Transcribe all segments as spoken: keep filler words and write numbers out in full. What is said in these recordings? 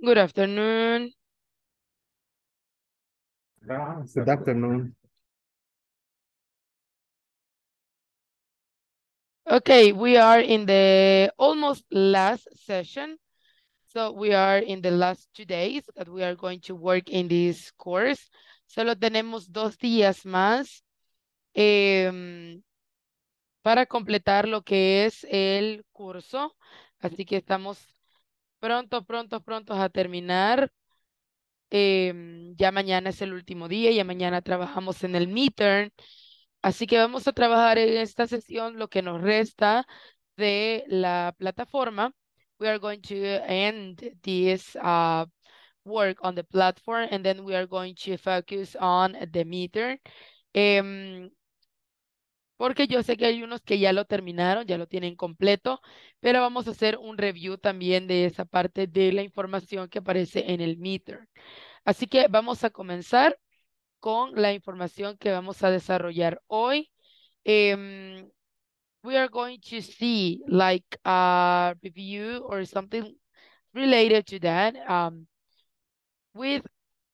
Good afternoon. Good afternoon. Okay, we are in the almost last session. So we are in the last two days that we are going to work in this course. Solo tenemos dos días más em, para completar lo que es el curso. Así que estamos pronto, pronto, pronto a terminar. Em, ya mañana es el último día, ya mañana trabajamos en el midterm. Así que vamos a trabajar en esta sesión lo que nos resta de la plataforma. We are going to end this uh, work on the platform and then we are going to focus on the meter. Em, porque yo sé que hay unos que ya lo terminaron, ya lo tienen completo, pero vamos a hacer un review también de esa parte de la información que aparece en el meter. Así que vamos a comenzar con la información que vamos a desarrollar hoy. Um, we are going to see like a review or something related to that um, with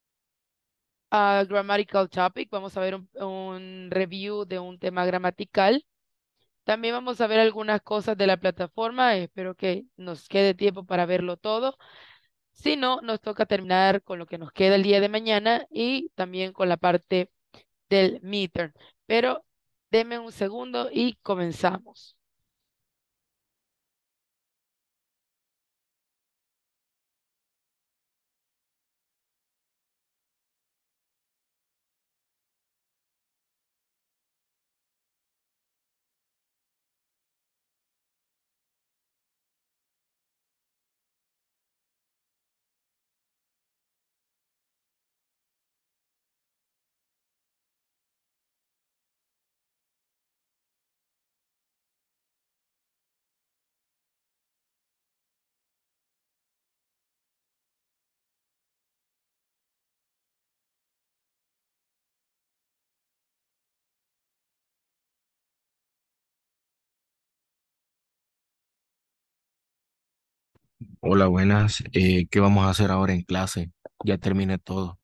a grammatical topic. Vamos a ver un, un review de un tema gramatical. También vamos a ver algunas cosas de la plataforma. Espero que nos quede tiempo para verlo todo. Si no, nos toca terminar con lo que nos queda el día de mañana y también con la parte del meter. Pero denme un segundo y comenzamos. Hola, buenas. Eh, ¿qué vamos a hacer ahora en clase? Ya terminé todo.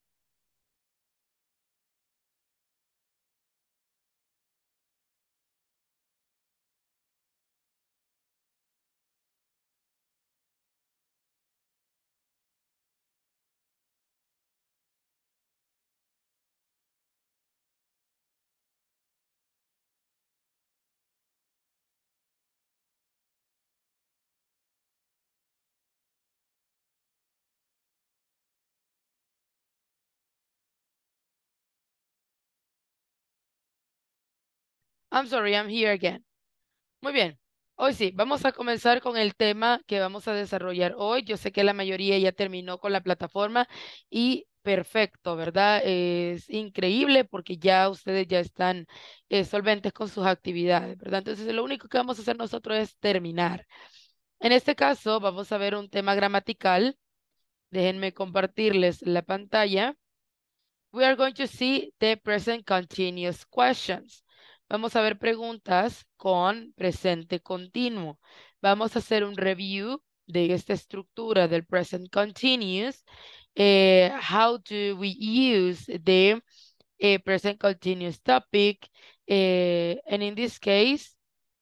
I'm sorry, I'm here again. Muy bien. Hoy sí, vamos a comenzar con el tema que vamos a desarrollar hoy. Yo sé que la mayoría ya terminó con la plataforma y perfecto, ¿verdad? Es increíble porque ya ustedes ya están eh, solventes con sus actividades, ¿verdad? Entonces, lo único que vamos a hacer nosotros es terminar. En este caso, vamos a ver un tema gramatical. Déjenme compartirles la pantalla. We are going to see the present continuous questions. Vamos a ver preguntas con presente continuo. Vamos a hacer un review de esta estructura del present continuous. Eh, how do we use the eh, present continuous topic? Eh, and in this case,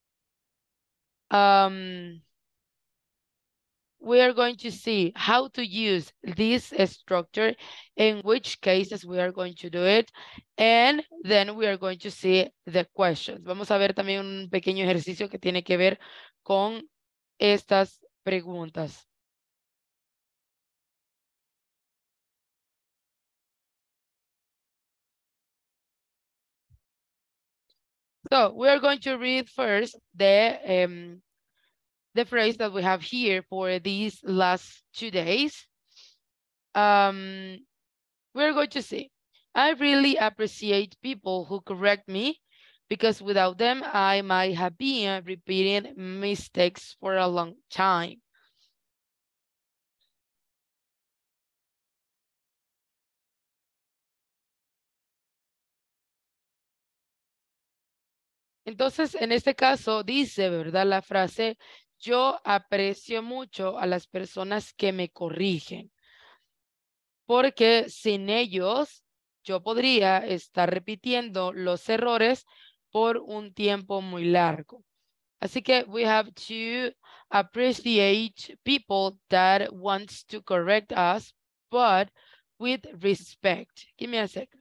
um, we are going to see how to use this structure, in which cases we are going to do it, and then we are going to see the questions. Vamos a ver también un pequeño ejercicio que tiene que ver con estas preguntas. So we are going to read first the um, the phrase that we have here for these last two days. Um, we're going to see. I really appreciate people who correct me because without them, I might have been repeating mistakes for a long time. Entonces, en este caso, dice, ¿verdad? La frase, yo aprecio mucho a las personas que me corrigen. porque sin ellos yo podría estar repitiendo los errores por un tiempo muy largo. Así que we have to appreciate people that wants to correct us, but with respect. Give me a second.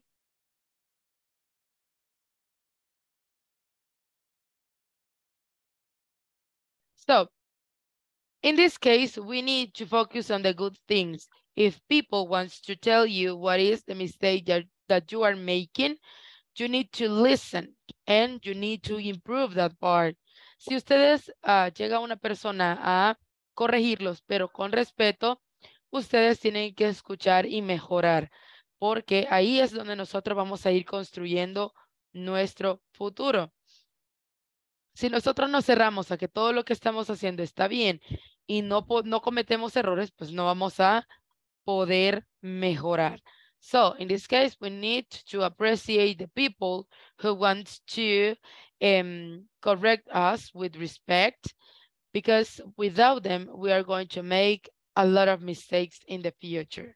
So, in this case, we need to focus on the good things. If people wants to tell you what is the mistake that, that you are making, you need to listen and you need to improve that part. Si ustedes uh, llega una persona a corregirlos, pero con respeto, ustedes tienen que escuchar y mejorar, porque ahí es donde nosotros vamos a ir construyendo nuestro futuro. Si nosotros nos cerramos a que todo lo que estamos haciendo está bien y no, no cometemos errores, pues no vamos a poder mejorar. So in this case, we need to appreciate the people who want to um, correct us with respect, because without them, we are going to make a lot of mistakes in the future.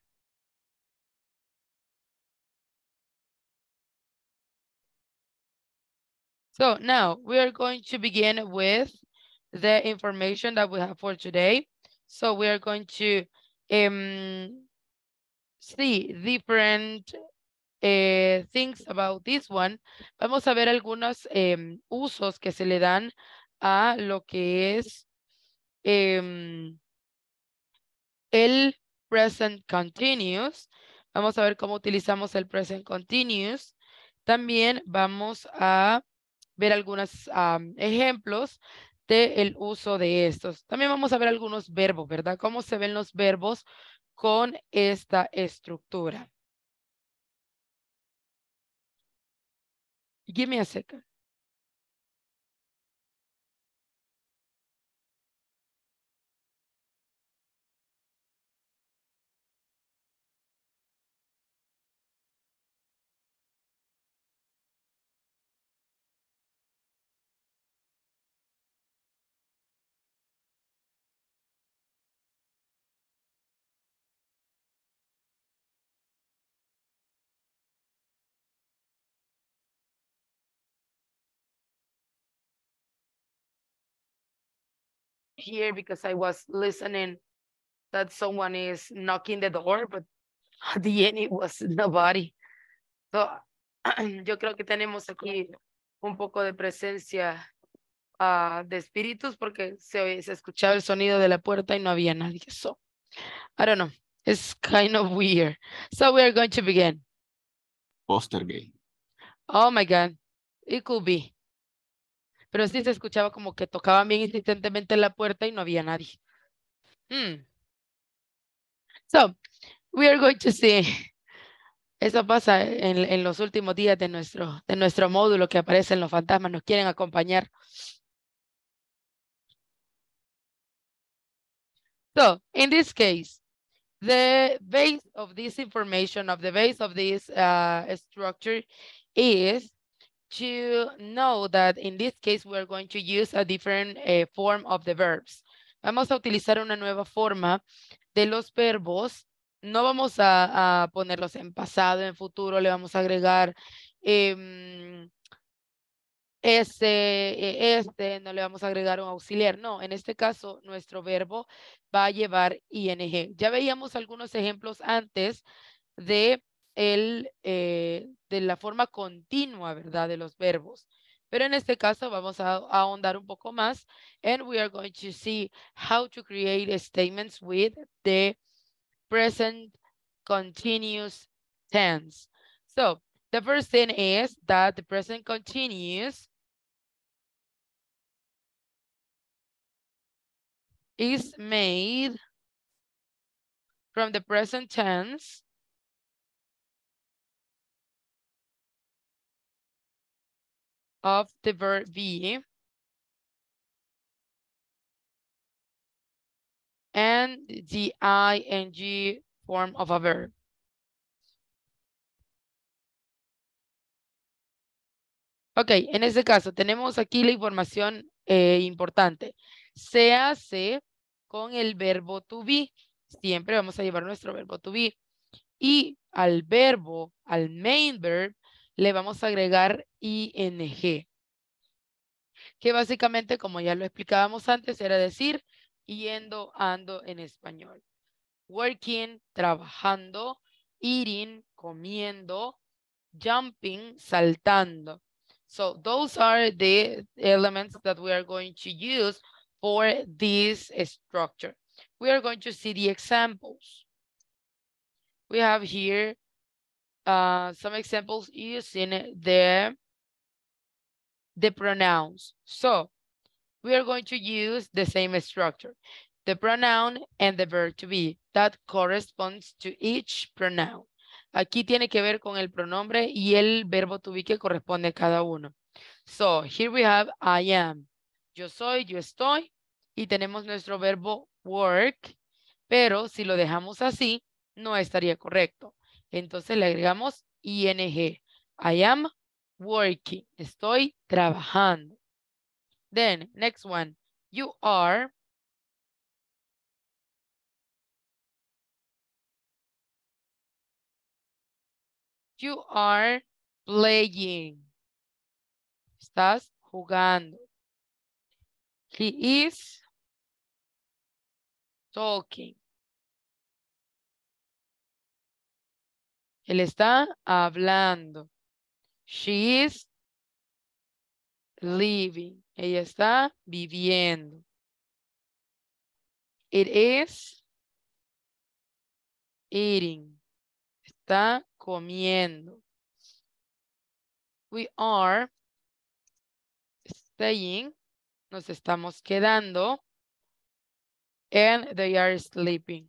So now we are going to begin with the information that we have for today. So we are going to um, see different uh, things about this one. Vamos a ver algunos um, usos que se le dan a lo que es um, el present continuous. Vamos a ver cómo utilizamos el present continuous. También vamos a ver algunos um, ejemplos del uso de estos. También vamos a ver algunos verbos, ¿verdad? Cómo se ven los verbos con esta estructura. Give me a second. Here because I was listening that someone is knocking the door, but at the end it was nobody. So, yo creo que tenemos aquí un poco de presencia uh, de espíritus porque se, se escuchaba el sonido de la puerta y no había nadie. So, I don't know. It's kind of weird. So we are going to begin. Postergate. Oh my God. It could be. Pero sí se escuchaba como que tocaban bien insistentemente la puerta y no había nadie. Hmm. So, we are going to see. Eso pasa en, en los últimos días de nuestro, de nuestro módulo que aparecen los fantasmas, nos quieren acompañar. So, in this case, the base of this information, of the base of this uh, structure is to know that in this case, we're going to use a different uh, form of the verbs. Vamos a utilizar una nueva forma de los verbos. No vamos a, a ponerlos en pasado, en futuro, le vamos a agregar eh, este, este, no le vamos a agregar un auxiliar. No, en este caso, nuestro verbo va a llevar ing. Ya veíamos algunos ejemplos antes de, el, eh, de la forma continua, ¿verdad? De los verbos. Pero en este caso vamos a, a ahondar un poco más. And we are going to see how to create statements with the present continuous tense. So, the first thing is that the present continuous is made from the present tense of the verb be and the ing form of a verb. Ok, en este caso tenemos aquí la información eh, importante. Se hace con el verbo to be. Siempre vamos a llevar nuestro verbo to be. Y al verbo, al main verb, le vamos a agregar ing. Que básicamente, como ya lo explicábamos antes, era decir, yendo, ando en español. Working, trabajando. Eating, comiendo. Jumping, saltando. So those are the elements that we are going to use for this structure. We are going to see the examples. We have here uh, some examples using the, the pronouns. So we are going to use the same structure. The pronoun and the verb to be. That corresponds to each pronoun. Aquí tiene que ver con el pronombre y el verbo to be que corresponde a cada uno. So, here we have I am. Yo soy, yo estoy. Y tenemos nuestro verbo work. Pero si lo dejamos así, no estaría correcto. Entonces le agregamos ing. I am working. Estoy trabajando. Then, next one. You are. You are playing. Estás jugando. He is talking. Él está hablando. She is living. Ella está viviendo. It is eating. Está comiendo. We are staying. Nos estamos quedando. And they are sleeping.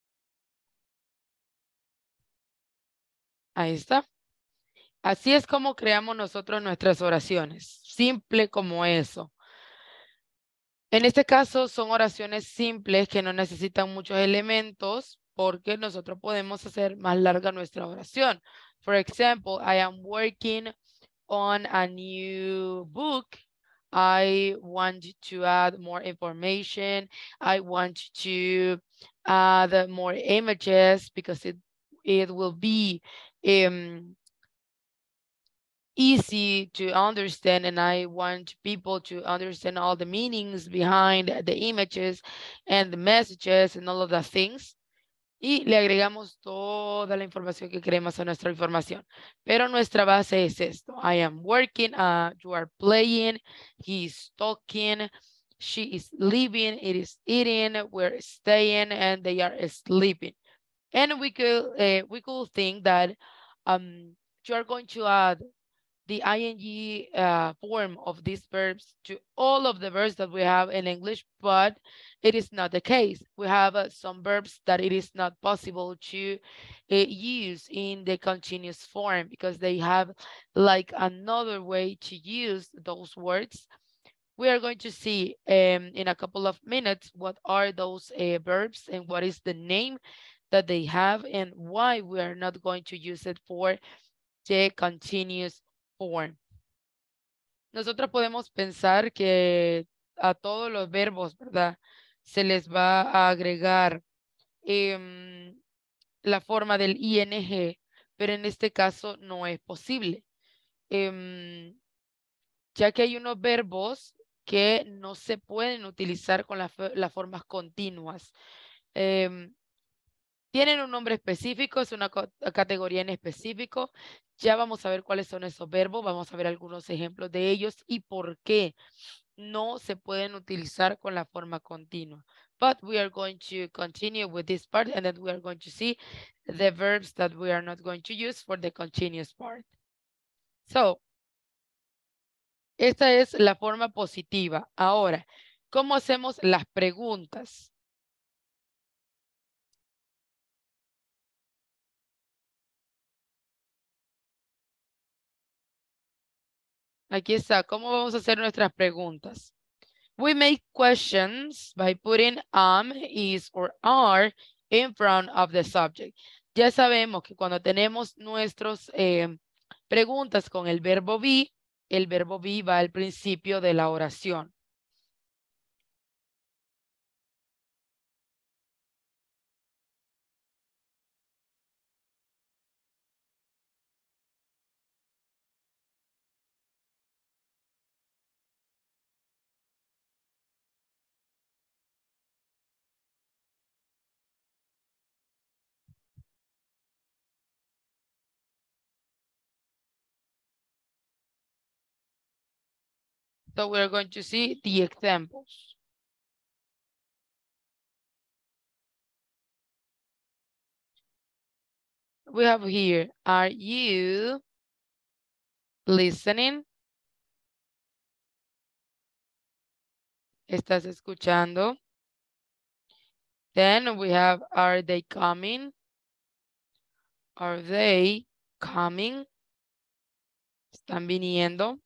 Ahí está. Así es como creamos nosotros nuestras oraciones. Simple como eso. En este caso son oraciones simples que no necesitan muchos elementos porque nosotros podemos hacer más larga nuestra oración. For example, I am working on a new book. I want to add more information. I want to add more images because it, it will be um, easy to understand, and I want people to understand all the meanings behind the images and the messages and all of the things. Y le agregamos toda la información que queremos a nuestra información. Pero nuestra base es esto. I am working, uh, you are playing, he is talking, she is living, it is eating, we're staying, and they are sleeping. And we could, uh, we could think that um, you are going to add the ing uh, form of these verbs to all of the verbs that we have in English, but it is not the case. We have uh, some verbs that it is not possible to uh, use in the continuous form because they have like another way to use those words. We are going to see um, in a couple of minutes what are those uh, verbs and what is the name that they have and why we are not going to use it for the continuous form. Nosotros podemos pensar que a todos los verbos, ¿verdad? Se les va a agregar eh, la forma del ing, pero en este caso no es posible. Eh, ya que hay unos verbos que no se pueden utilizar con la, las formas continuas. Eh, Tienen un nombre específico, es una categoría en específico. Ya vamos a ver cuáles son esos verbos, vamos a ver algunos ejemplos de ellos y por qué no se pueden utilizar con la forma continua. But we are going to continue with this part and then we are going to see the verbs that we are not going to use for the continuous part. So, esta es la forma positiva. Ahora, ¿cómo hacemos las preguntas? Aquí está, ¿cómo vamos a hacer nuestras preguntas? We make questions by putting am, is, or are in front of the subject. Ya sabemos que cuando tenemos nuestras eh, preguntas con el verbo be, el verbo be va al principio de la oración. So we're going to see the examples. We have here, are you listening? ¿Estás escuchando? Then we have, are they coming? Are they coming? ¿Están viniendo?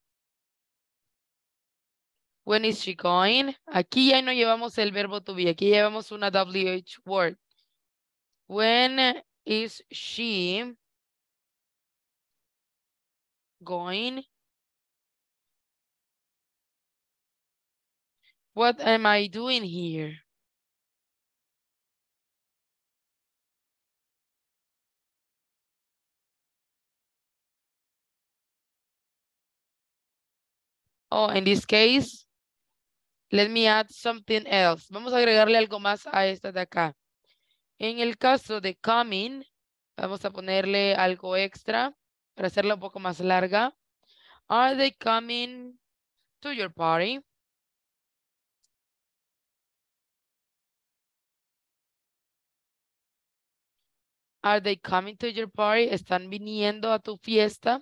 When is she going? Aquí ya no llevamos el verbo to be, aquí llevamos una W H word. When is she going? What am I doing here? Oh, in this case, let me add something else. Vamos a agregarle algo más a esta de acá. En el caso de coming, vamos a ponerle algo extra para hacerla un poco más larga. Are they coming to your party? Are they coming to your party? ¿Están viniendo a tu fiesta?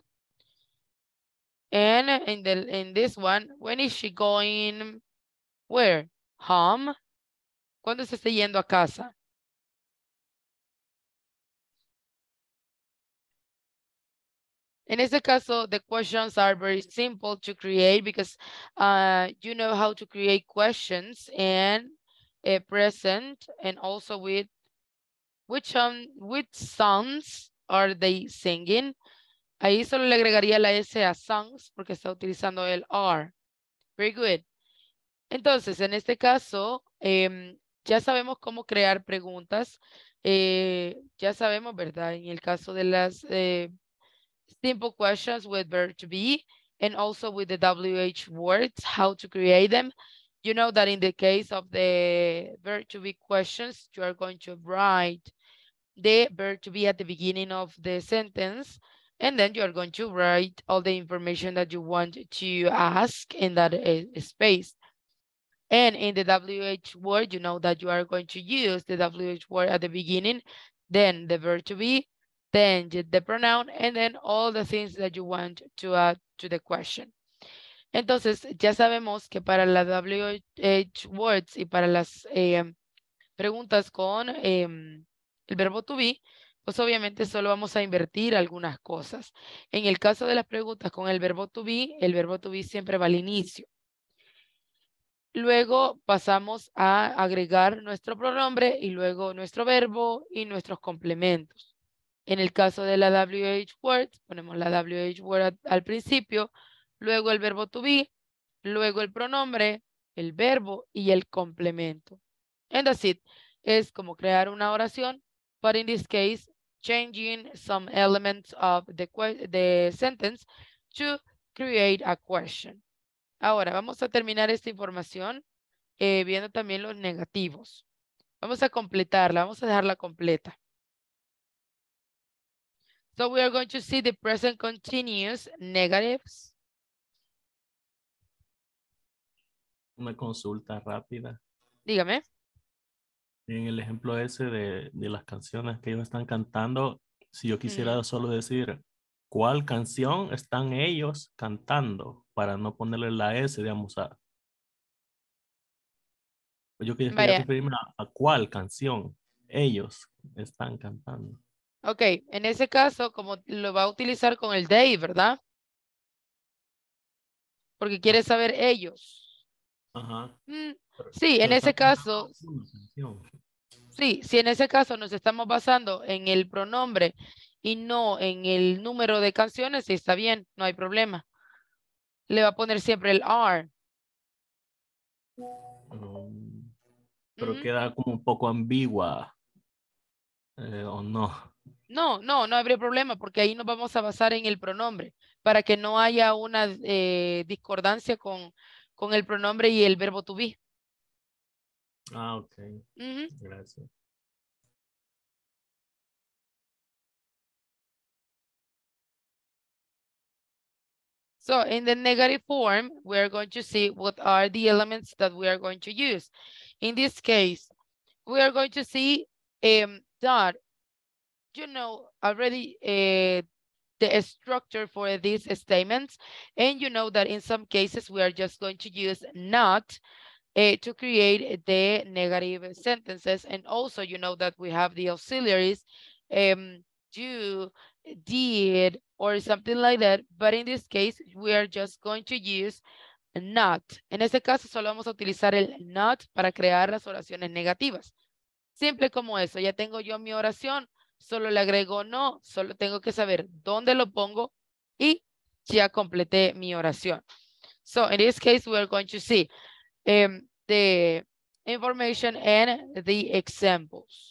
And in, the, in this one, when is she going? Where? Home. ¿Cuándo se está yendo a casa? In este caso, the questions are very simple to create because uh, you know how to create questions and a present and also with which, um, which songs are they singing. Ahí solo le agregaría la S a songs porque está utilizando el are. Very good. Entonces, en este caso, eh, ya sabemos cómo crear preguntas. Eh, ya sabemos, ¿verdad? En el caso de las eh, simple questions with verb to be and also with the W H words, how to create them. You know that in the case of the verb to be questions, you are going to write the verb to be at the beginning of the sentence, and then you are going to write all the information that you want to ask in that uh, space. And in the W H word, you know that you are going to use the W H word at the beginning, then the verb to be, then the pronoun, and then all the things that you want to add to the question. Entonces, ya sabemos que para la W H words y para las eh, preguntas con eh, el verbo to be, pues obviamente solo vamos a invertir algunas cosas. En el caso de las preguntas con el verbo to be, el verbo to be siempre va al inicio. Luego pasamos a agregar nuestro pronombre y luego nuestro verbo y nuestros complementos. En el caso de la W H word, ponemos la W H word al, al principio, luego el verbo to be, luego el pronombre, el verbo y el complemento. And that's it. Es como crear una oración, but in this case, changing some elements of the, the sentence to create a question. Ahora, vamos a terminar esta información eh, viendo también los negativos. Vamos a completarla, vamos a dejarla completa. So we are going to see the present continuous negatives. Una consulta rápida. Dígame. En el ejemplo ese de, de las canciones que ellos están cantando, si yo quisiera Mm. solo decir cuál canción están ellos cantando para no ponerle la S, digamos, a... Yo quería, quería Vaya, referirme a, a cuál canción ellos están cantando. ok, en ese caso, como lo va a utilizar con el they, ¿verdad? Porque quiere saber ellos. Ajá. Mm, Pero, sí, en pero ese están caso, cantando una canción. sí, si en ese caso nos estamos basando en el pronombre y no en el número de canciones, sí está bien, no hay problema. Le va a poner siempre el are. Um, pero Ujú. queda como un poco ambigua. Eh, ¿O no? No, no, no habría problema porque ahí nos vamos a basar en el pronombre para que no haya una eh, discordancia con, con el pronombre y el verbo to be. Ah, ok. Ujú. Gracias. So in the negative form, we're going to see what are the elements that we are going to use. In this case, we are going to see um, that, you know, already uh, the structure for these statements. And you know that in some cases, we are just going to use not uh, to create the negative sentences. And also, you know that we have the auxiliaries, um, do, did, or something like that. But in this case, we are just going to use not. En este caso, solo vamos a utilizar el not para crear las oraciones negativas. Simple como eso. Ya tengo yo mi oración, solo le agrego no, solo tengo que saber dónde lo pongo y ya completé mi oración. So in this case, we are going to see um, the information and the examples.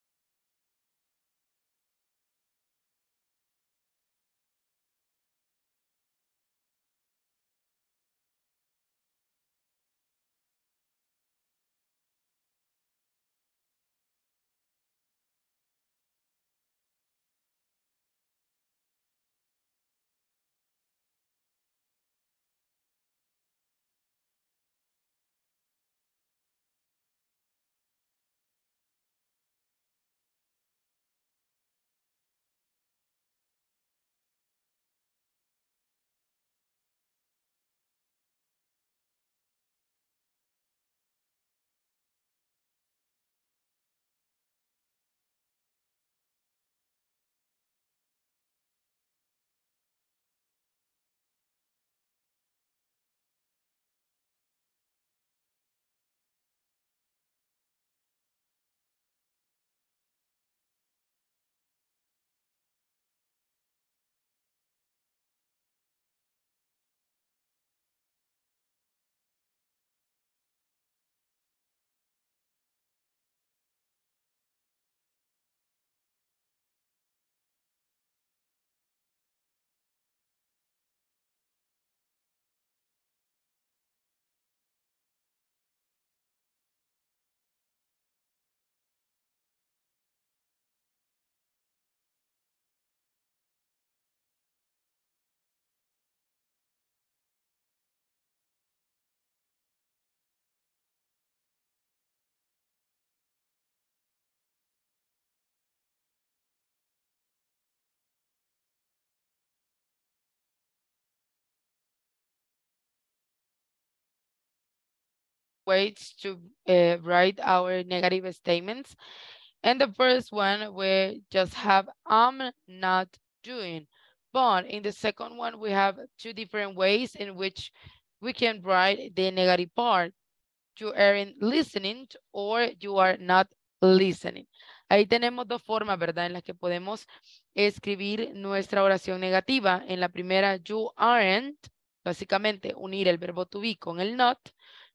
Ways to uh, write our negative statements. And the first one, we just have I'm not doing. But in the second one, we have two different ways in which we can write the negative part. You aren't listening or you are not listening. Ahí tenemos dos formas, ¿verdad? En las que podemos escribir nuestra oración negativa. En la primera, you aren't, básicamente unir el verbo to be con el not,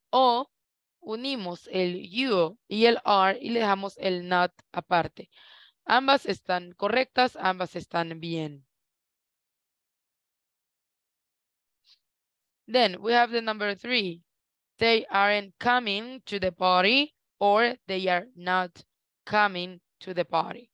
o unimos el you y el are y le dejamos el not aparte. Ambas están correctas, ambas están bien. Then we have the number three. They aren't coming to the party or they are not coming to the party.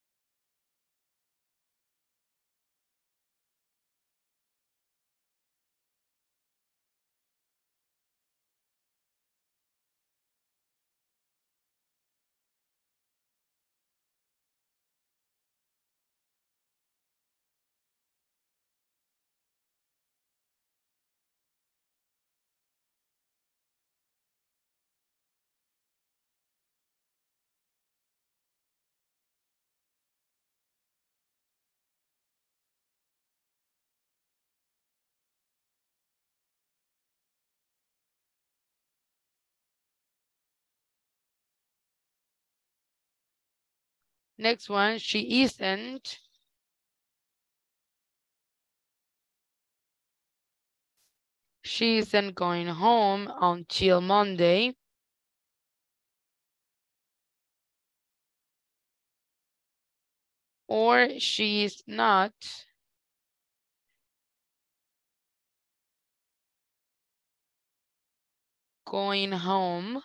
Next one, she isn't. She isn't going home until Monday. Or she's not going home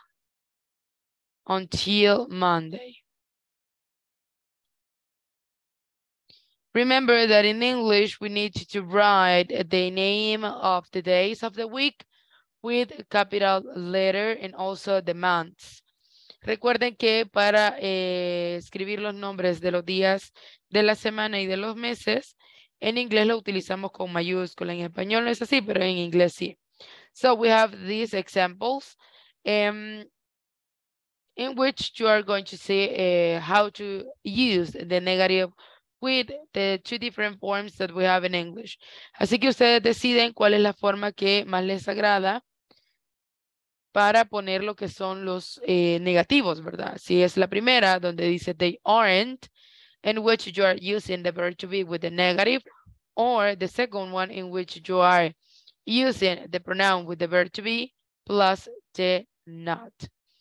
until Monday. Remember that in English, we need to write the name of the days of the week with capital letter and also the months. Recuerden que para eh, escribir los nombres de los días de la semana y de los meses, en inglés lo utilizamos con mayúscula. En español no es así, pero en inglés sí. So we have these examples um, in which you are going to see uh, how to use the negative with the two different forms that we have in English. Así que ustedes deciden cuál es la forma que más les agrada para poner lo que son los eh, negativos, ¿verdad? Si es la primera, donde dice they aren't, in which you are using the verb to be with the negative, or the second one in which you are using the pronoun with the verb to be plus the not.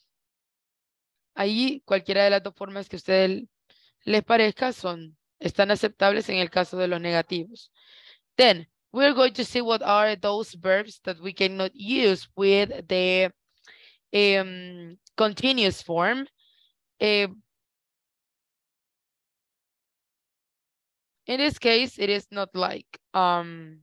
Ahí cualquiera de las dos formas que a ustedes les parezca son, están aceptables en el caso de los negativos. Then, we're going to see what are those verbs that we cannot use with the um, continuous form. Uh, in this case, it is not like, um,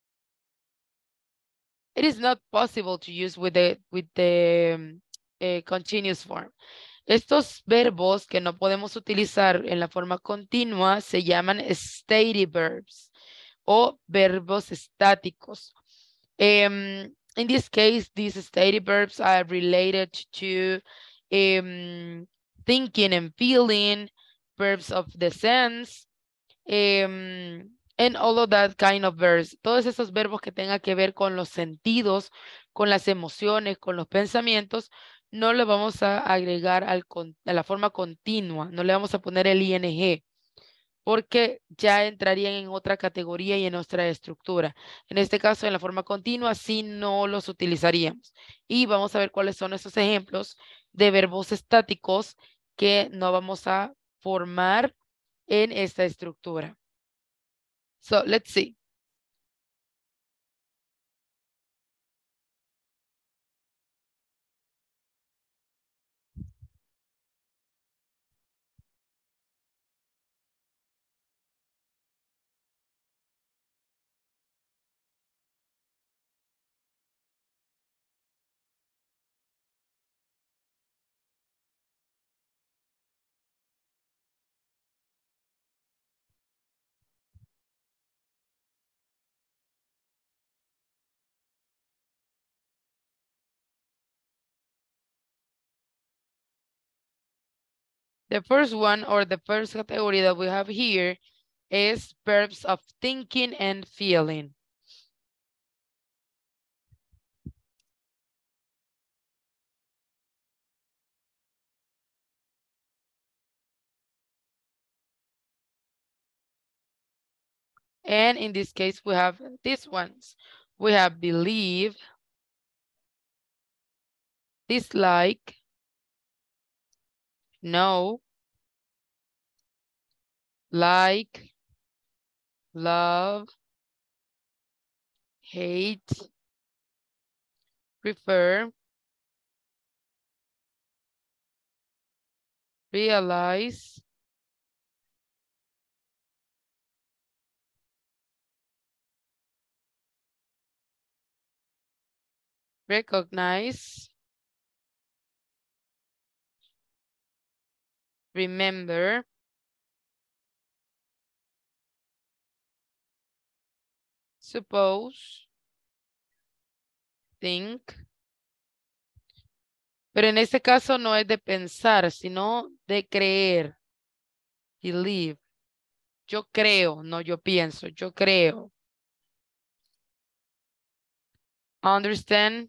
it is not possible to use with the, with the um, uh, continuous form. Estos verbos que no podemos utilizar en la forma continua se llaman stative verbs o verbos estáticos. Um, in this case, these stative verbs are related to um, thinking and feeling, verbs of the sense, um, and all of that kind of verbs. Todos esos verbos que tengan que ver con los sentidos, con las emociones, con los pensamientos, no le vamos a agregar al, a la forma continua, no le vamos a poner el ing, porque ya entrarían en otra categoría y en nuestra estructura. En este caso, en la forma continua, sí no los utilizaríamos. Y vamos a ver cuáles son esos ejemplos de verbos estáticos que no vamos a formar en esta estructura. So, let's see. The first one, or the first category that we have here, is verbs of thinking and feeling. And in this case, we have these ones. We have believe, dislike, know, like, love, hate, prefer, realize, recognize, remember, suppose, think. Pero en este caso no es de pensar, sino de creer. Believe. Yo creo, no yo pienso, yo creo. Understand,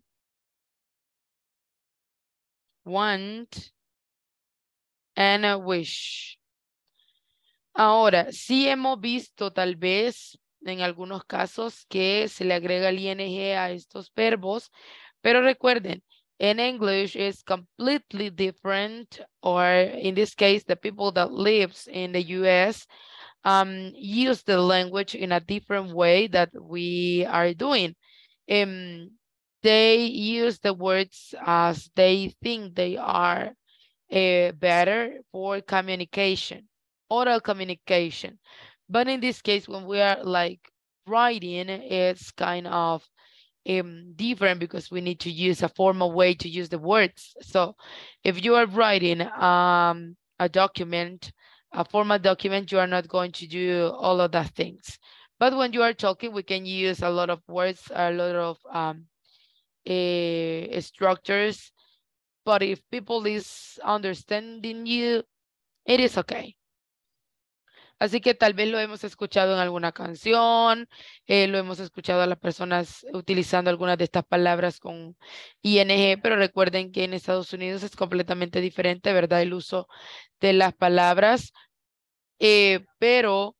want, and a wish. Ahora, sí hemos visto tal vez en algunos casos que se le agrega el ing a estos verbos, pero recuerden, in English is completely different, or in this case, the people that lives in the U S um, use the language in a different way that we are doing. Um, they use the words as they think they are uh, better for communication, oral communication. But in this case, when we are like writing, it's kind of um, different because we need to use a formal way to use the words. So if you are writing um, a document, a formal document, you are not going to do all of that things. But when you are talking, we can use a lot of words, a lot of um, uh, structures. But if people is understanding you, it is okay. Así que tal vez lo hemos escuchado en alguna canción, eh, lo hemos escuchado a las personas utilizando algunas de estas palabras con ing, pero recuerden que en Estados Unidos es completamente diferente, ¿verdad? El uso de las palabras, eh, pero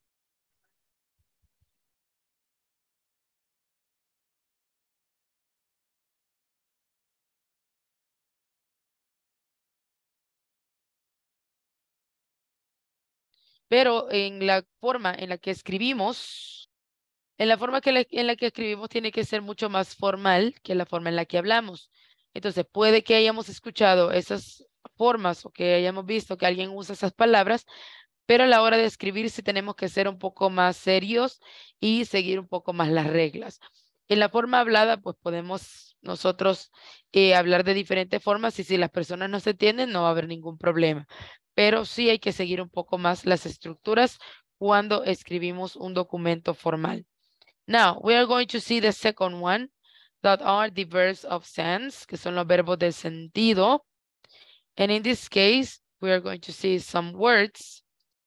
pero en la forma en la que escribimos, en la forma que la- en la que escribimos tiene que ser mucho más formal que la forma en la que hablamos. Entonces, puede que hayamos escuchado esas formas o que hayamos visto que alguien usa esas palabras, pero a la hora de escribir sí tenemos que ser un poco más serios y seguir un poco más las reglas. En la forma hablada, pues podemos nosotros eh, hablar de diferentes formas y si las personas no se entienden, no va a haber ningún problema. Pero sí hay que seguir un poco más las estructuras cuando escribimos un documento formal. Now, we are going to see the second one, that are the verbs of sense, que son los verbos de sentido. And in this case, we are going to see some words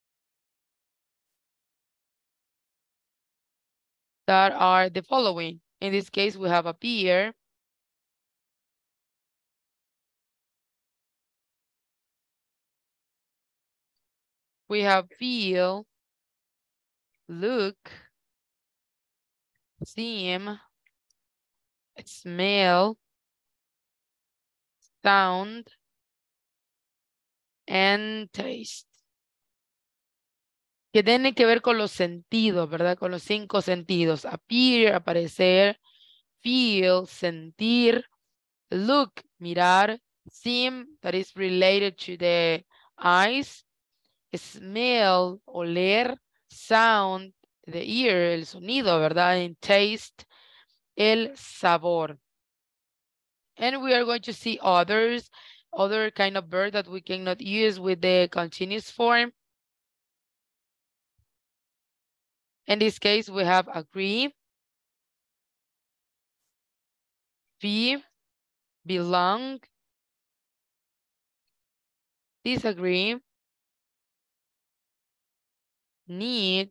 that are the following. In this case, we have appear, we have feel, look, seem, smell, sound, and taste. Que tienen que ver con los sentidos, ¿verdad? Con los cinco sentidos. Appear, aparecer, feel, sentir, look, mirar, seem, that is related to the eyes, smell, oler, sound, the ear, el sonido, ¿verdad? And taste, el sabor. And we are going to see others, other kind of verb that we cannot use with the continuous form. In this case, we have agree, be, belong, disagree, need,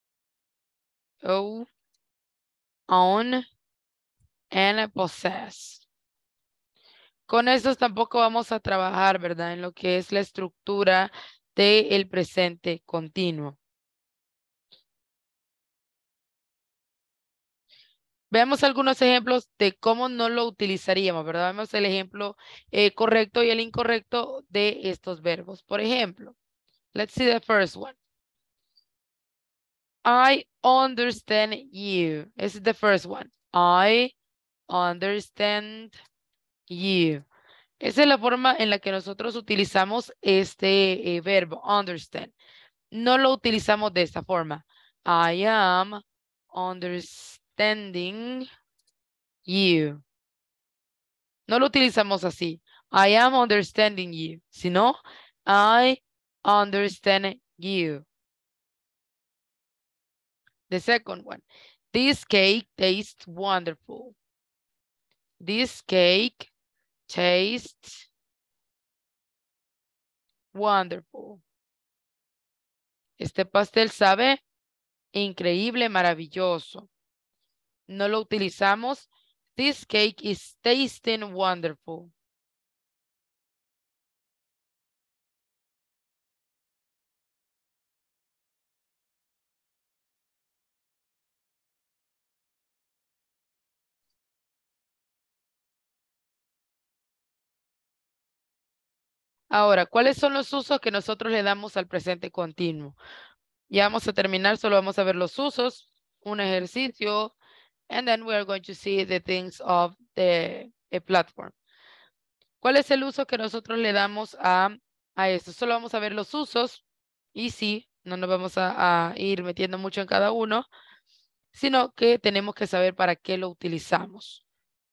owe, own, and possess. Con estos tampoco vamos a trabajar, ¿verdad? En lo que es la estructura del presente continuo. Veamos algunos ejemplos de cómo no lo utilizaríamos, ¿verdad? Vemos el ejemplo eh, correcto y el incorrecto de estos verbos. Por ejemplo, let's see the first one. I understand you. This is the first one. I understand you. Esa es la forma en la que nosotros utilizamos este eh, verbo, understand. No lo utilizamos de esta forma. I am understanding you. No lo utilizamos así. I am understanding you. Sino, I understand you. The second one. This cake tastes wonderful. This cake tastes wonderful. Este pastel sabe increíble, maravilloso. No lo utilizamos. This cake is tasting wonderful. Ahora, ¿cuáles son los usos que nosotros le damos al presente continuo? Ya vamos a terminar, solo vamos a ver los usos, un ejercicio, and then we are going to see the things of the, the platform. ¿Cuál es el uso que nosotros le damos a, a esto? Solo vamos a ver los usos y sí, no nos vamos a, a ir metiendo mucho en cada uno, sino que tenemos que saber para qué lo utilizamos.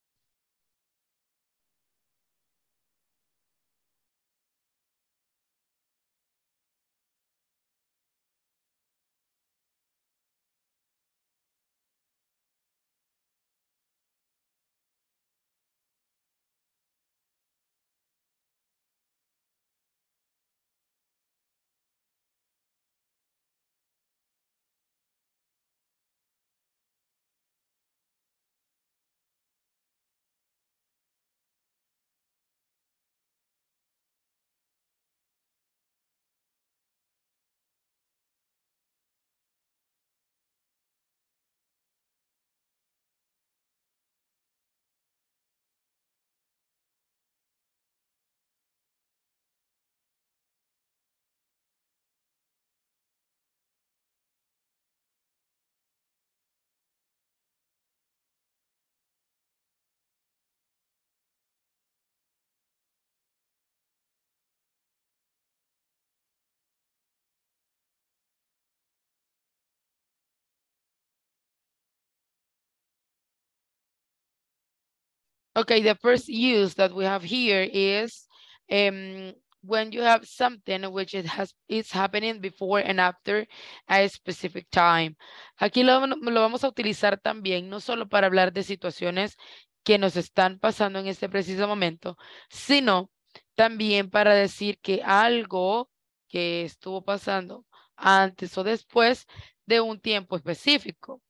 Okay, the first use that we have here is um, when you have something which it has is happening before and after a specific time. Aquí lo, lo vamos a utilizar también, no solo para hablar de situaciones que nos están pasando en este preciso momento, sino también para decir que algo que estuvo pasando antes o después de un tiempo específico.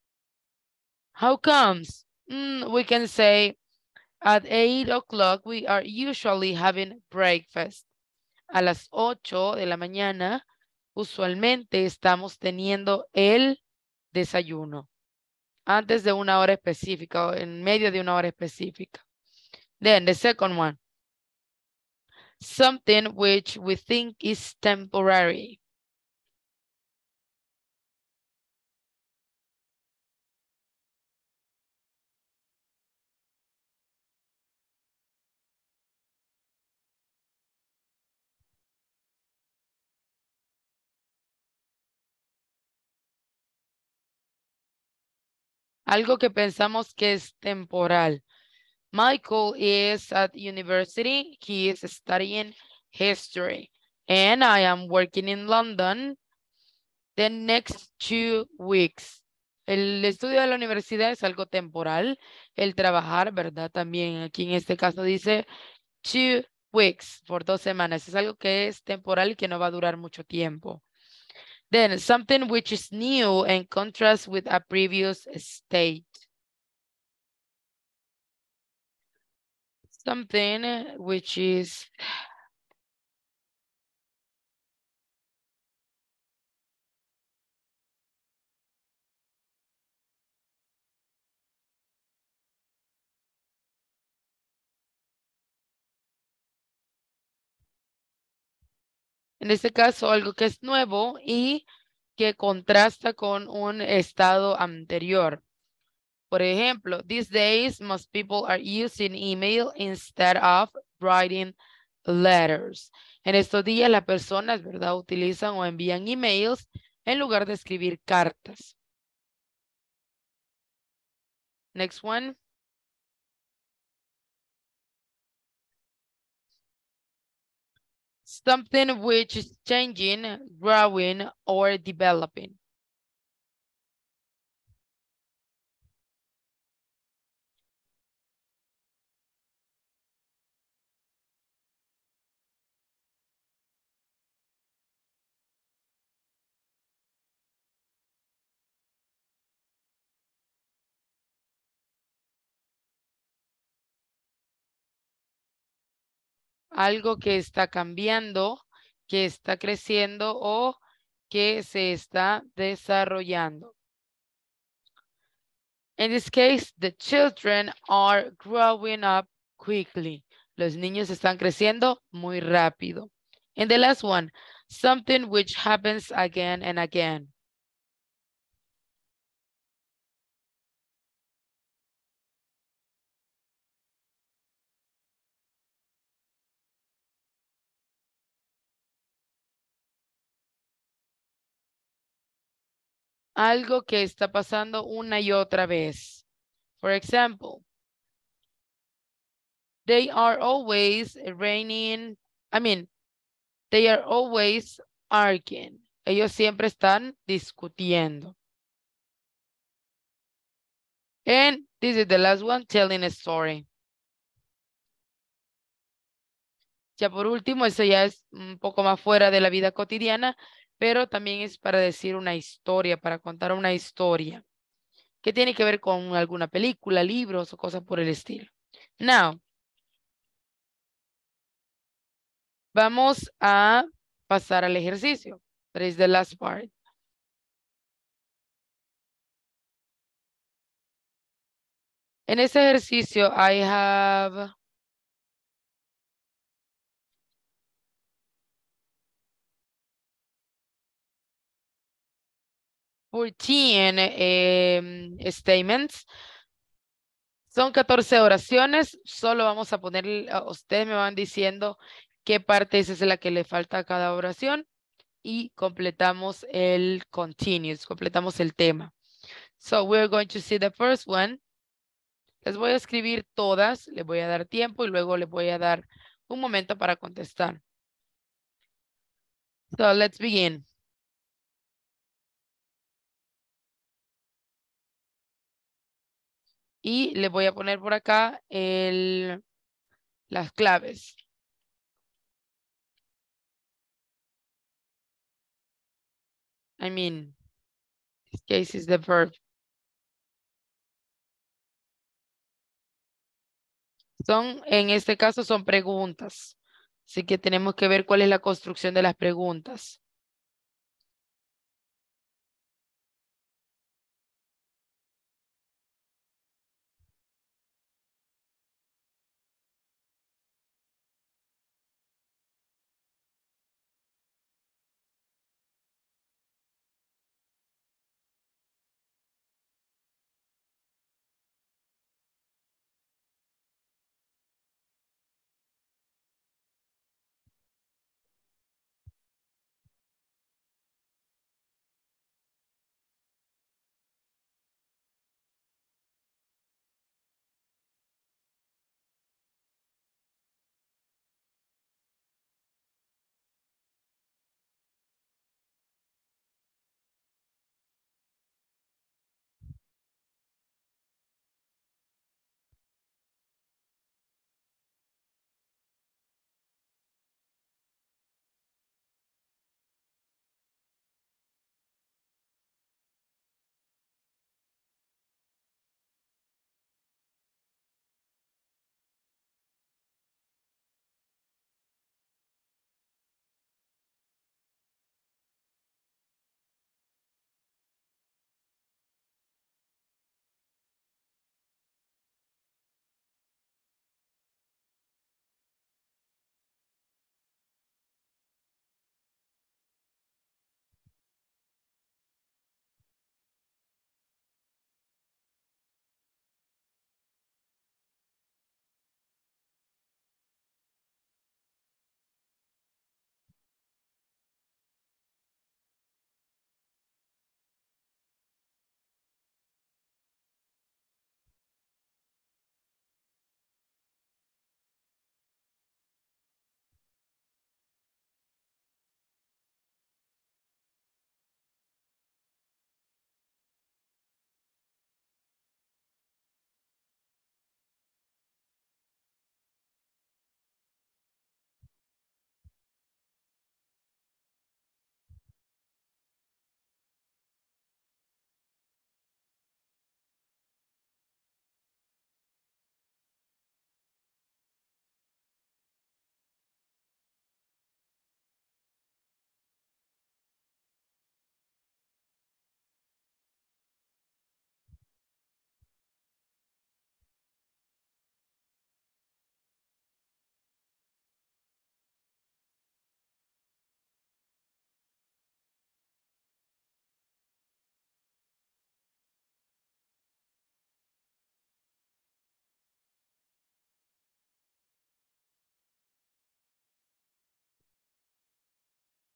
How comes? Mm, we can say at eight o'clock, we are usually having breakfast. A las ocho de la mañana, usualmente estamos teniendo el desayuno. Antes de una hora específica o en medio de una hora específica. Then the second one. Something which we think is temporary. Algo que pensamos que es temporal. Michael is at university. He is studying history. And I am working in London the next two weeks. El estudio de la universidad es algo temporal. El trabajar, ¿verdad? También aquí en este caso dice two weeks, por dos semanas. Es algo que es temporal y que no va a durar mucho tiempo. Then, something which is new and contrasts with a previous state. Something which is en este caso algo que es nuevo y que contrasta con un estado anterior. Por ejemplo, these days most people are using email instead of writing letters. En estos días las personas, ¿verdad? Utilizan o envían emails en lugar de escribir cartas. Next one. Something which is changing, growing, or developing. Algo que está cambiando, que está creciendo o que se está desarrollando. In this case, the children are growing up quickly. Los niños están creciendo muy rápido. And the last one, something which happens again and again. algo que está pasando una y otra vez. For example, they are always raining. I mean, they are always arguing. Ellos siempre están discutiendo. And this is the last one, telling a story. Ya por último, eso ya es un poco más fuera de la vida cotidiana, pero también es para decir una historia, para contar una historia que tiene que ver con alguna película, libros o cosas por el estilo. Now, vamos a pasar al ejercicio. That is the last part. En este ejercicio, I have fourteen eh, statements. Son catorce oraciones. Solo vamos a poner, a- ustedes me van diciendo qué parte es la que le falta a cada oración y completamos el continuous, completamos el tema. So we're going to see the first one. Les voy a escribir todas, les voy a dar tiempo y luego les voy a dar un momento para contestar. So let's begin. Y le voy a poner por acá el, las claves. I mean, this case is the verb. Son, en este caso son preguntas. Así que tenemos que ver cuál es la construcción de las preguntas.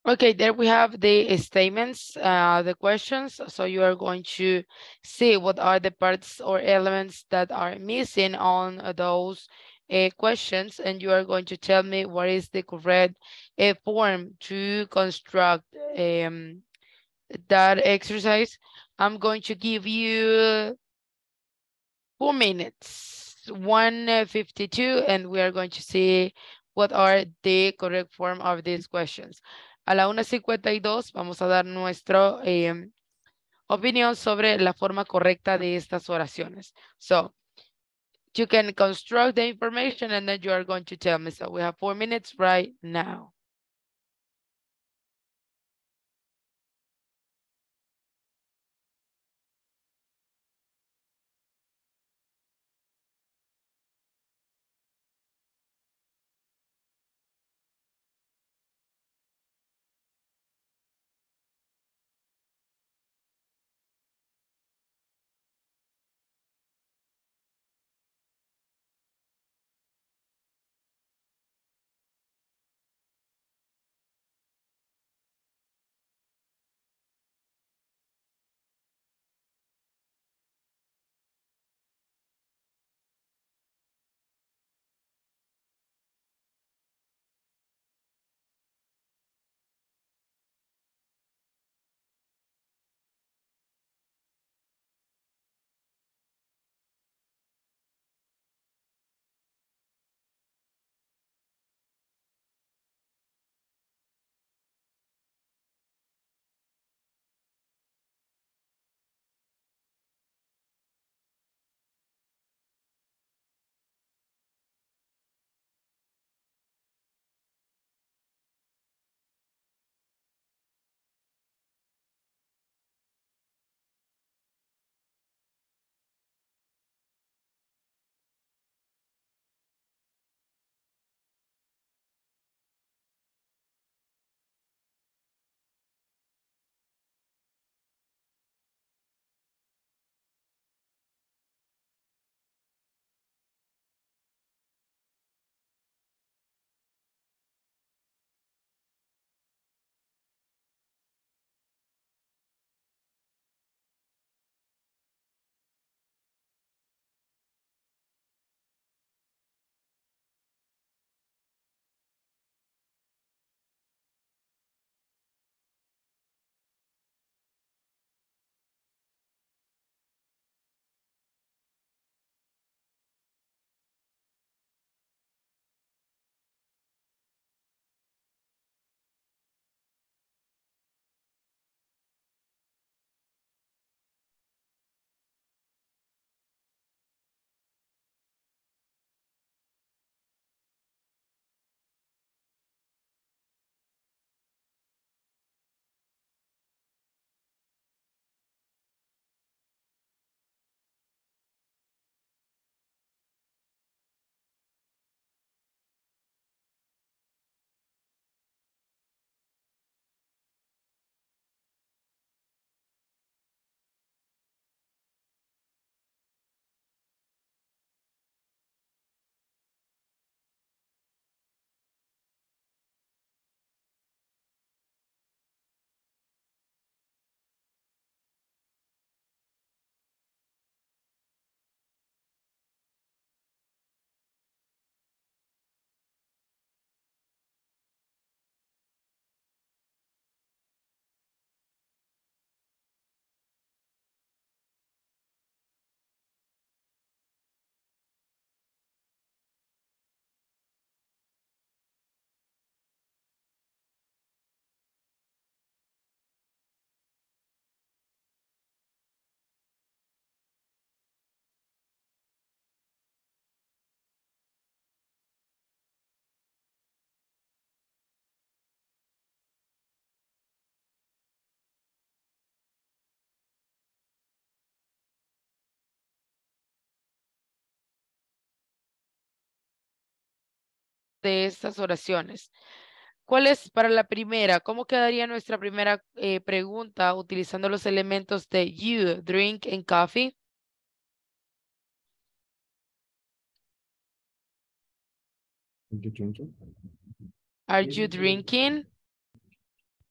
Okay, there we have the statements, uh, the questions. So you are going to see what are the parts or elements that are missing on uh, those uh, questions, and you are going to tell me what is the correct uh, form to construct um, that exercise. I'm going to give you four minutes, one fifty-two, and we are going to see what are the correct form of these questions. A la una cincuenta y dos vamos a dar nuestra eh, opinión sobre la forma correcta de estas oraciones. So, you can construct the information and then you are going to tell me. So, we have four minutes right now. De estas oraciones. ¿Cuál es para la primera? ¿Cómo quedaría nuestra primera eh, pregunta utilizando los elementos de you, drink and coffee? Are you drinking?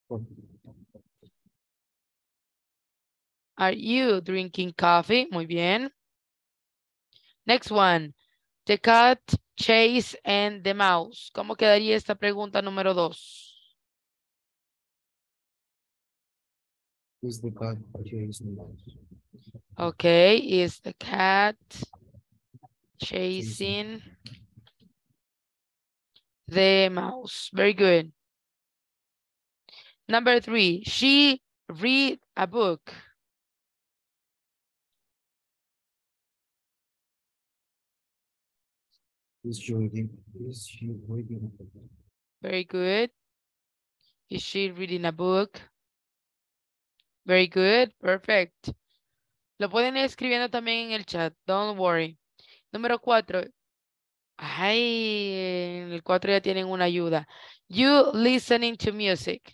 Are you drinking coffee? Muy bien. Next one. The cat, Chase, and the mouse. ¿Cómo quedaría esta pregunta número dos? Is the cat chasing Okay, is the cat chasing the mouse? Very good. Number three, she read a book. Is she reading? Is she reading? Very good. Is she reading a book? Very good. Perfect. Lo pueden ir escribiendo también en el chat. Don't worry. Número cuatro. Ay, en el cuatro ya tienen una ayuda. You listening to music.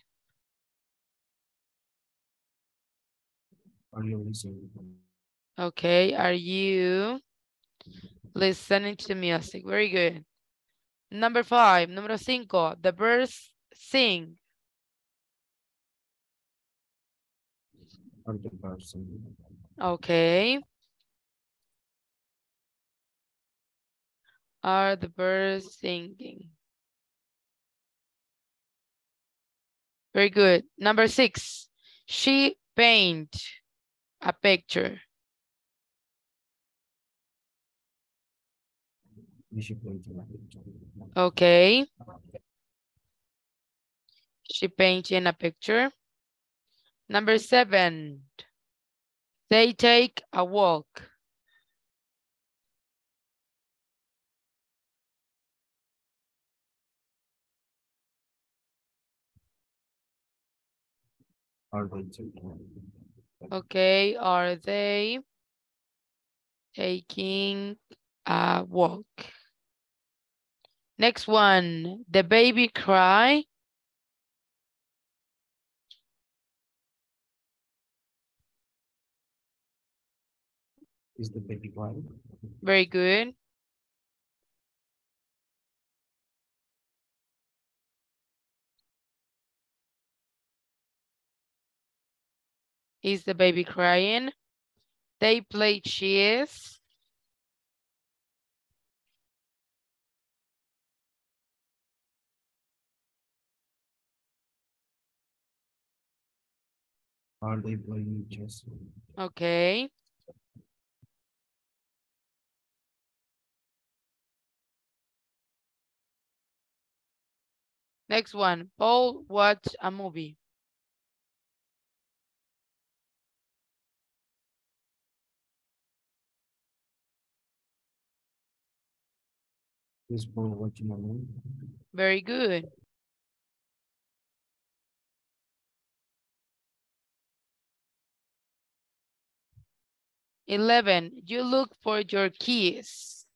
Are you listening? Okay, are you listening to music? Very good. Number five, número cinco, the birds sing. Are the birds singing? Okay. Are the birds singing? Very good. Number six, she paint a picture. Is she painting a picture? Okay. She painting a picture. Number seven, they take a walk. Are they taking? Okay, are they taking a walk? Next one, the baby cry. Is the baby crying? Very good. Is the baby crying? They play chess. Are they playing chess? Okay. Next one, Paul watch a movie. Is Paul watching a movie? Very good. eleven, you look for your keys.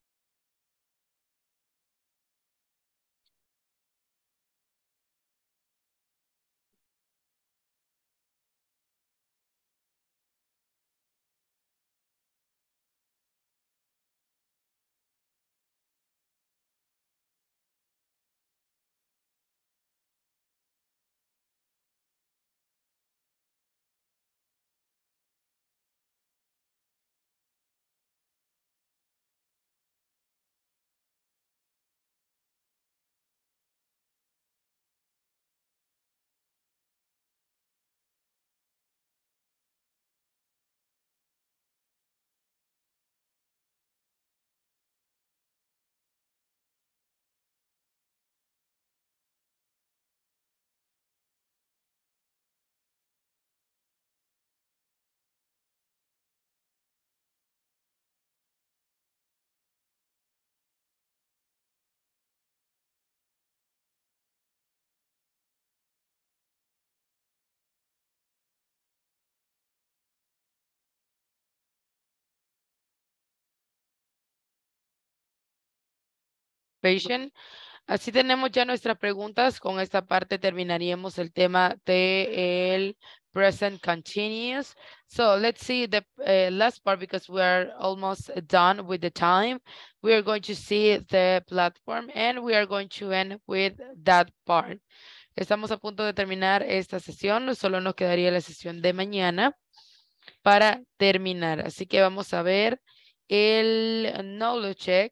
Patient. Así tenemos ya nuestras preguntas. Con esta parte terminaríamos el tema de el present continuous. So let's see the uh, last part because we are almost done with the time. We are going to see the platform and we are going to end with that part. Estamos a punto de terminar esta sesión, solo nos quedaría la sesión de mañana para terminar. Así que vamos a ver el knowledge check.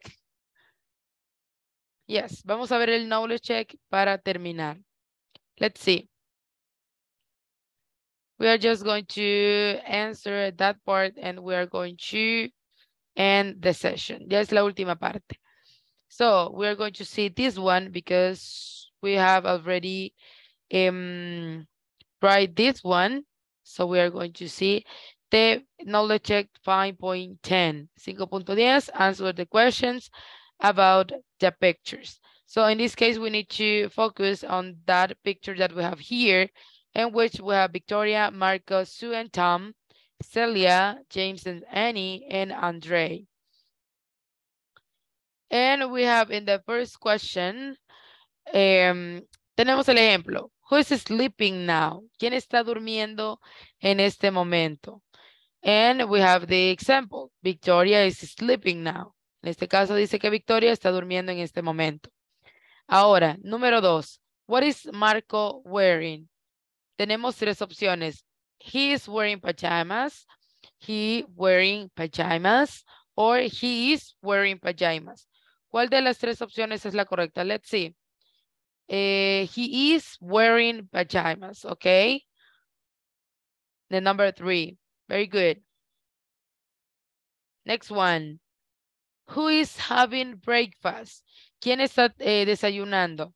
Yes, vamos a ver el knowledge check para terminar. Let's see. We are just going to answer that part and we are going to end the session. Ya es la última parte. So we are going to see this one because we have already um, tried this one. So we are going to see the knowledge check five point ten. five punto ten, answer the questions about the pictures. So in this case, we need to focus on that picture that we have here, in which we have Victoria, Marcos, Sue and Tom, Celia, James and Annie, and Andre. And we have in the first question, um, tenemos el ejemplo. Who is sleeping now? ¿Quién está durmiendo en este momento? And we have the example. Victoria is sleeping now. En este caso dice que Victoria está durmiendo en este momento. Ahora, número dos. What is Marco wearing? Tenemos tres opciones. He is wearing pajamas. He wearing pajamas. Or he is wearing pajamas. ¿Cuál de las tres opciones es la correcta? Let's see. Uh, he is wearing pajamas, okay? The number three, very good. Next one. Who is having breakfast? ¿Quién está eh, desayunando?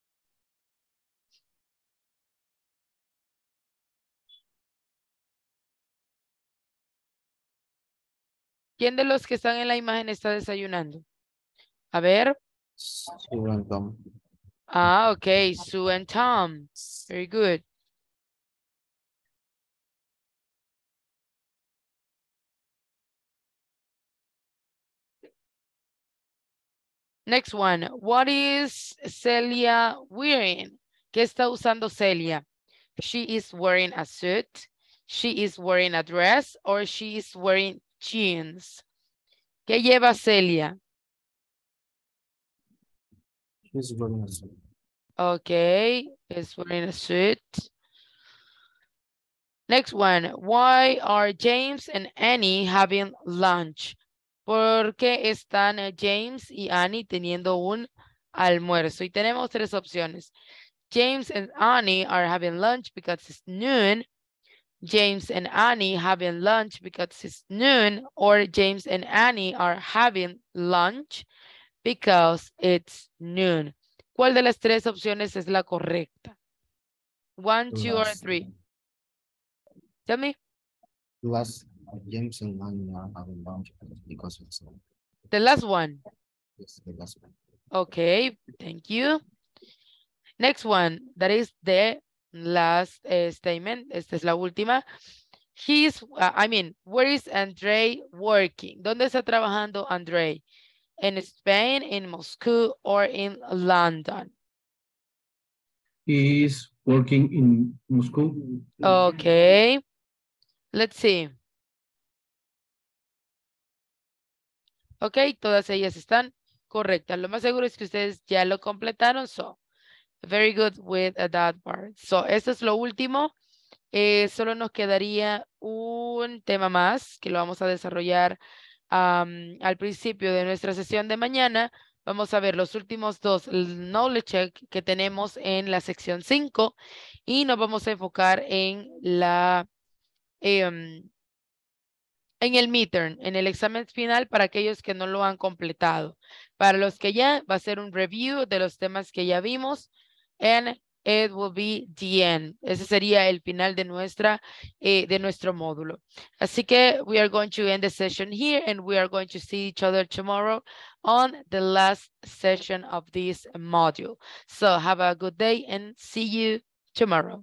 ¿Quién de los que están en la imagen está desayunando? A ver. Sue and Tom. Ah, okay, Sue and Tom. Very good. Next one. What is Celia wearing? ¿Qué está usando Celia? She is wearing a suit. She is wearing a dress or she is wearing jeans. ¿Qué lleva Celia? She's wearing a suit. Okay, is wearing a suit. Next one. Why are James and Annie having lunch? ¿Por qué están James y Annie teniendo un almuerzo? Y tenemos tres opciones. James and Annie are having lunch because it's noon. James and Annie having lunch because it's noon. Or James and Annie are having lunch because it's noon. ¿Cuál de las tres opciones es la correcta? One, two, or Last- three? Tell me. Last, James and Annie are having lunch because it's The last one. yes, the last one. Okay, thank you. Next one, that is the last uh, statement. Esta es la última. He's, uh, I mean, where is Andre working? ¿Dónde está trabajando Andre? In Spain, in Moscow, or in London? He is working in Moscow. Okay, let's see. Ok, todas ellas están correctas. Lo más seguro es que ustedes ya lo completaron. So, very good with that part. So, esto es lo último. Eh, solo nos quedaría un tema más que lo vamos a desarrollar um, al principio de nuestra sesión de mañana. Vamos a ver los últimos dos knowledge check que tenemos en la sección cinco y nos vamos a enfocar en la... Eh, en el midterm, en el examen final para aquellos que no lo han completado. Para los que ya, va a ser un review de los temas que ya vimos. And it will be the end. Ese sería el final de, nuestra, eh, de nuestro módulo. Así que we are going to end the session here and we are going to see each other tomorrow on the last session of this module. So have a good day and see you tomorrow.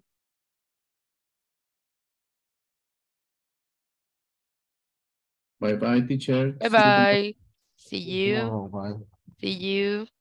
Bye bye, teacher. Bye bye. See you. Tomorrow, bye. See you.